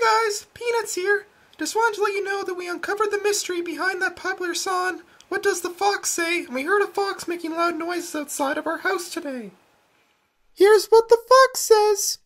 guys, Peanuts here. Just wanted to let you know that we uncovered the mystery behind that popular song, What Does the Fox Say? And we heard a fox making loud noises outside of our house today. Here's what the fox says.